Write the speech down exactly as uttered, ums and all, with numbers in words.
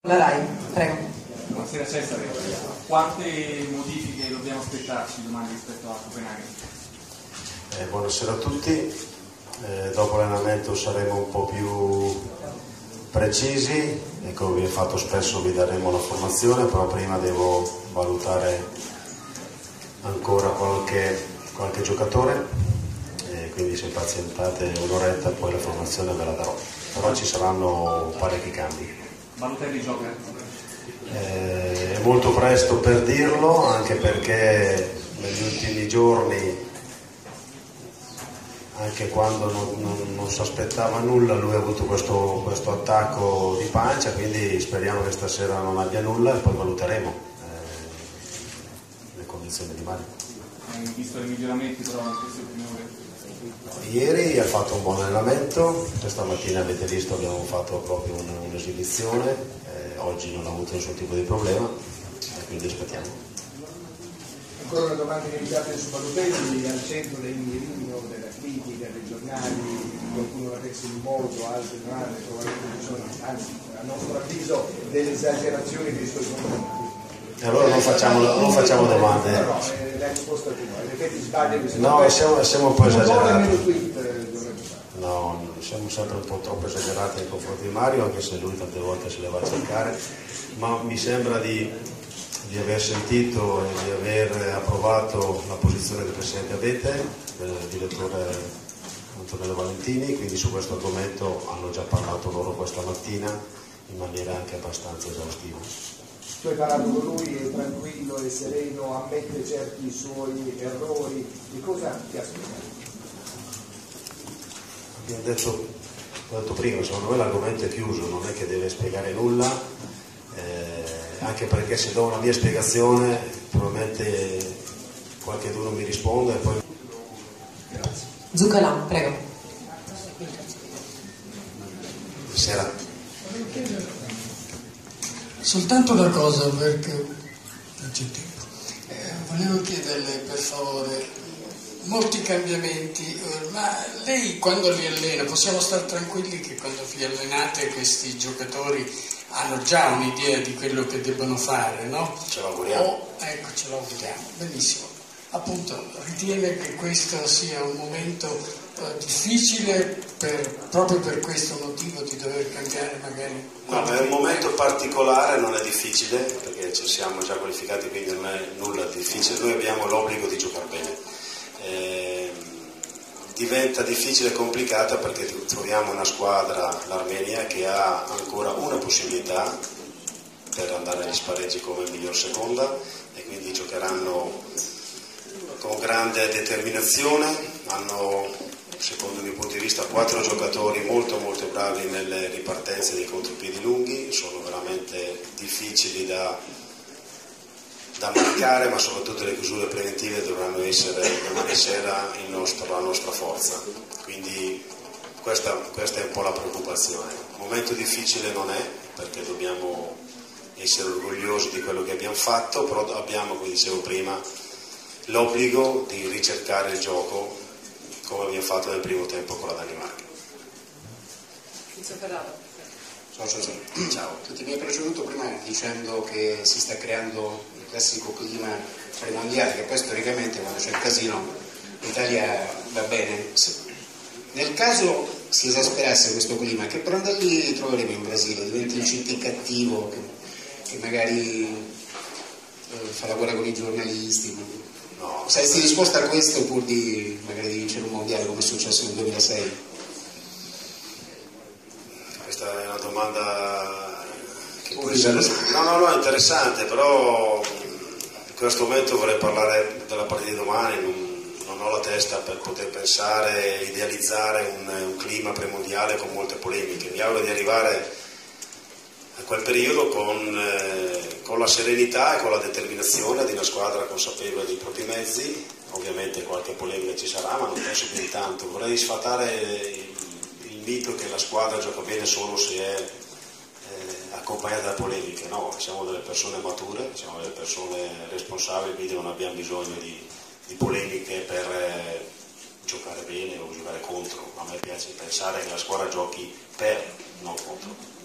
La Rai, prego. Buonasera Cesare, quante modifiche dobbiamo aspettarci domani rispetto a Copenaghen? Eh, buonasera a tutti, eh, dopo l'allenamento saremo un po' più precisi e come vi ho fatto spesso vi daremo la formazione, però prima devo valutare ancora qualche, qualche giocatore, eh, quindi se pazientate un'oretta poi la formazione ve la darò, però ci saranno parecchi cambi. Balotelli gioca? Eh, è molto presto per dirlo, anche perché negli ultimi giorni, anche quando non, non, non si aspettava nulla, lui ha avuto questo, questo attacco di pancia, quindi speriamo che stasera non abbia nulla e poi valuteremo eh, le condizioni di mare. Hai visto i miglioramenti però in queste ultime ore? Ieri ha fatto un buon allenamento, questa mattina avete visto abbiamo fatto proprio un'esibizione, eh, oggi non ha avuto nessun tipo di problema e quindi aspettiamo. Ancora una domanda inevitabile su Balotelli, al centro del mirino, della critica, dei giornali, qualcuno l'ha messo in moto, altri non hanno, probabilmente ci sono, anzi a nostro avviso, delle esagerazioni dei suoi commenti. E allora non facciamo, non facciamo domande. No, no, eh, l'hai risposta tu, in effetti sbaglio. No, siamo, siamo un po' esagerati. Tweet, no, siamo sempre un po' troppo esagerati nei confronti di Mario, anche se lui tante volte se le va a cercare, ma mi sembra di, di aver sentito e di aver approvato la posizione del Presidente Abete, del direttore Antonello Valentini, quindi su questo argomento hanno già parlato loro questa mattina in maniera anche abbastanza esaustiva. Tu hai parlato con lui, è tranquillo e sereno, ammette certi suoi errori, di cosa ti ha spiegato? Abbiamo detto, ho detto prima, secondo me l'argomento è chiuso, non è che deve spiegare nulla, eh, anche perché se do una mia spiegazione probabilmente qualcuno mi risponde e poi... Grazie. Zuccalan, prego. Buonasera. Soltanto una cosa, perché non c'è tempo. Eh, volevo chiederle per favore, molti cambiamenti, eh, ma lei quando li allena, possiamo stare tranquilli che quando vi allenate questi giocatori hanno già un'idea di quello che debbono fare, no? Ce l'auguriamo. Oh, ecco, ce l'auguriamo, benissimo. Appunto, ritiene che questo sia un momento eh, difficile per, proprio per questo motivo di dover cambiare magari? No, è un momento particolare, non è difficile perché ci siamo già qualificati, quindi non è nulla difficile, noi abbiamo l'obbligo di giocare bene. Eh, diventa difficile e complicata perché troviamo una squadra, l'Armenia, che ha ancora una possibilità per andare agli spareggi come miglior seconda e quindi giocheranno con grande determinazione, hanno secondo il mio punto di vista quattro giocatori molto molto bravi nelle ripartenze dei contropiedi lunghi, sono veramente difficili da, da marcare, ma soprattutto le chiusure preventive dovranno essere domani sera il nostro, la nostra forza, quindi questa, questa è un po' la preoccupazione. Un momento difficile non è, perché dobbiamo essere orgogliosi di quello che abbiamo fatto, però abbiamo, come dicevo prima, l'obbligo di ricercare il gioco come abbiamo fatto nel primo tempo con la Danimarca. Ciao Giuseppe. Ciao. Tutti mi hai preceduto prima dicendo che si sta creando il classico clima tra i mondiali, che poi storicamente quando c'è il casino l'Italia va bene. Nel caso si esasperasse questo clima, che brandelli troveremo in Brasile? Diventa il C T cattivo che, che magari eh, fa la guerra con i giornalisti? No, saresti disposta a questo pur di magari di vincere un mondiale come è successo nel duemilasei? Questa è una domanda che può essere... No, no, no, interessante, però in questo momento vorrei parlare della partita di domani, non, non ho la testa per poter pensare, idealizzare un, un clima premondiale con molte polemiche. Mi auguro di arrivare a quel periodo con, eh, con la serenità e con la determinazione di una squadra consapevole dei propri mezzi. Ovviamente qualche polemica ci sarà, ma non penso più di tanto. Vorrei sfatare il, il mito che la squadra gioca bene solo se è eh, accompagnata da polemiche. No, siamo delle persone mature, siamo delle persone responsabili, quindi non abbiamo bisogno di, di polemiche per eh, giocare bene o giocare contro. A me piace pensare che la squadra giochi per, non contro.